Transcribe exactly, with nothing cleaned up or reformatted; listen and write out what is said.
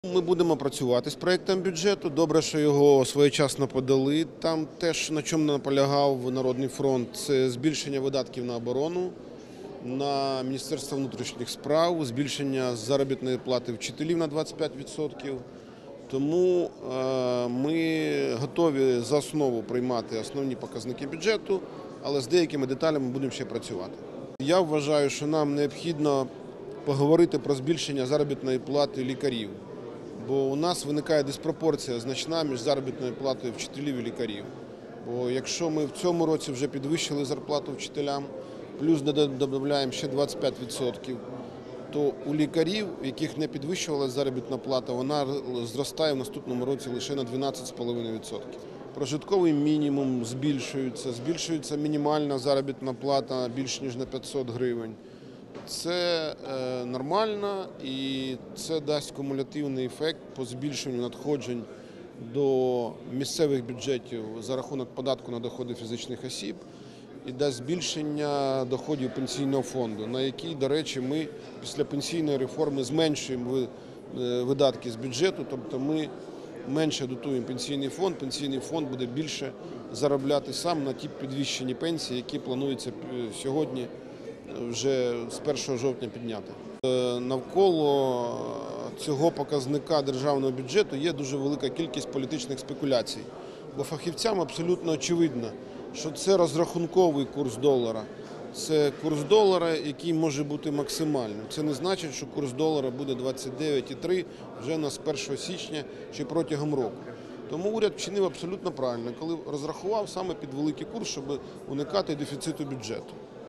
Ми будемо працювати з проєктом бюджету. Добре, що його своєчасно подали. Там теж, на чому наполягав Народний фронт, це збільшення видатків на оборону, на Міністерство внутрішніх справ, збільшення заробітної плати вчителів на двадцять п'ять відсотків. Тому ми готові за основу приймати основні показники бюджету, але з деякими деталями будемо ще працювати. Я вважаю, що нам необхідно поговорити про збільшення заробітної плати лікарів. Бо у нас виникає диспропорція значна між заробітною платою вчителів і лікарів. Бо якщо ми в цьому році вже підвищили зарплату вчителям, плюс додаємо ще двадцять п'ять відсотків, то у лікарів, у яких не підвищувалася заробітна плата, вона зростає в наступному році лише на дванадцять цілих п'ять десятих відсотка. Прожитковий мінімум збільшується, збільшується мінімальна заробітна плата більш ніж на п'ятсот гривень. Це нормально і це дасть кумулятивний ефект по збільшенню надходжень до місцевих бюджетів за рахунок податку на доходи фізичних осіб і дасть збільшення доходів пенсійного фонду, на який, до речі, ми після пенсійної реформи зменшуємо видатки з бюджету, тобто ми менше дотуємо пенсійний фонд, пенсійний фонд буде більше заробляти сам на ті підвищені пенсії, які планується сьогодні вже з першого жовтня підняти. Навколо цього показника державного бюджету є дуже велика кількість політичних спекуляцій, бо фахівцям абсолютно очевидно, що це розрахунковий курс долара. Це курс долара, який може бути максимальним. Це не значить, що курс долара буде двадцять дев'ять цілих три вже на з першого січня чи протягом року. Тому уряд вчинив абсолютно правильно, коли розрахував саме під великий курс, щоб уникати дефіциту бюджету.